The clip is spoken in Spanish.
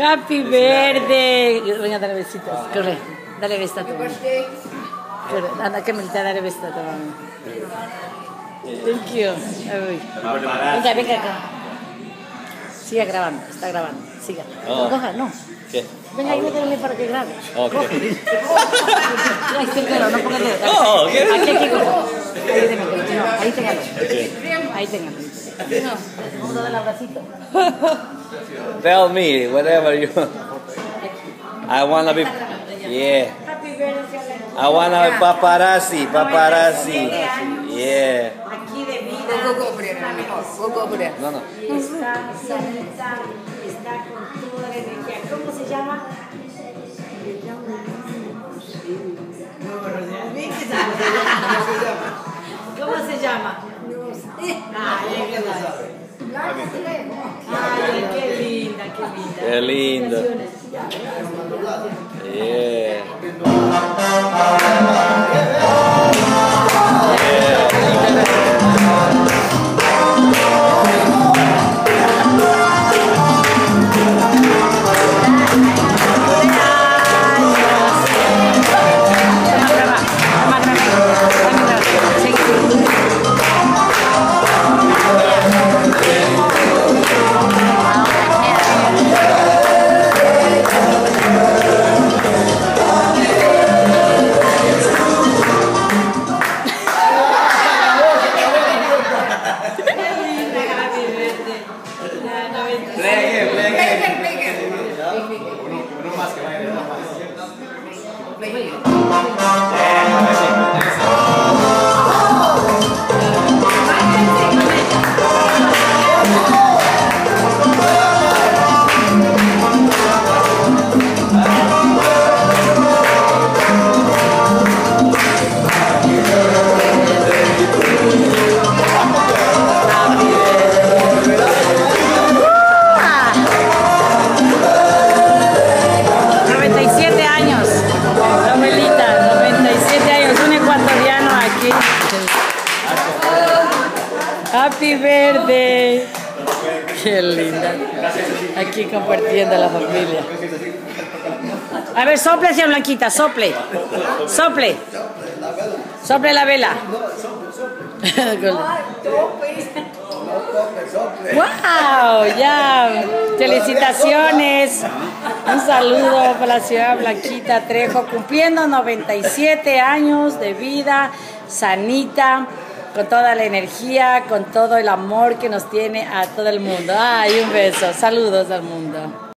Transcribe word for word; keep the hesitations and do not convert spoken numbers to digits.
Happy birthday. Venga, dale besitos. Corre, dale besito a tu mamá. Corre, anda que me dale besito a tu mamá. Thank you. Venga, venga acá. Siga grabando, está grabando. Siga. Oh. Coja, no. ¿Qué? Venga, ahí métele para que grabe. Ok. Ahí está el dedo, no ponga el dedo. Oh, ¿qué? Aquí, aquí, cojo. Ahí téngalo. No, ahí téngalo. Ahí téngalo. No, vamos a dar el abracito. Tell me, whatever you want. I wanna be. Yeah. Happy birthday. I wanna be paparazzi, paparazzi. Yeah. Aquí de vida. Go, go, go, go, go, go, go. No, no. Está sanita, está con toda la energía. ¿Cómo se llama? ¿Cómo se llama? Ay, qué linda, qué linda. Qué lindo. Yeah. Uno más que vaya, uno más. noventa y siete años, la abuelita, noventa y siete años, un ecuatoriano aquí. Happy birthday. Qué linda. Aquí compartiendo la familia. A ver, sople hacia Blanquita, sople. Sople. Sople la vela. ¡Wow! Ya, felicitaciones. Un saludo para la ciudad Blanquita Trejo, cumpliendo noventa y siete años de vida, sanita, con toda la energía, con todo el amor que nos tiene a todo el mundo. ¡Ay, un beso! Saludos al mundo.